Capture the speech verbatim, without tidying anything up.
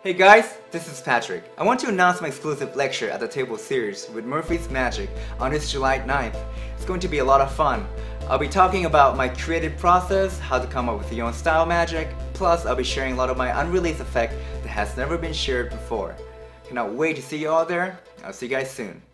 Hey guys, this is Patrick. I want to announce my exclusive lecture at the table series with Murphy's Magic on this July ninth. It's going to be a lot of fun. I'll be talking about my creative process, how to come up with your own style magic, plus I'll be sharing a lot of my unreleased effect that has never been shared before. Cannot wait to see you all there. I'll see you guys soon.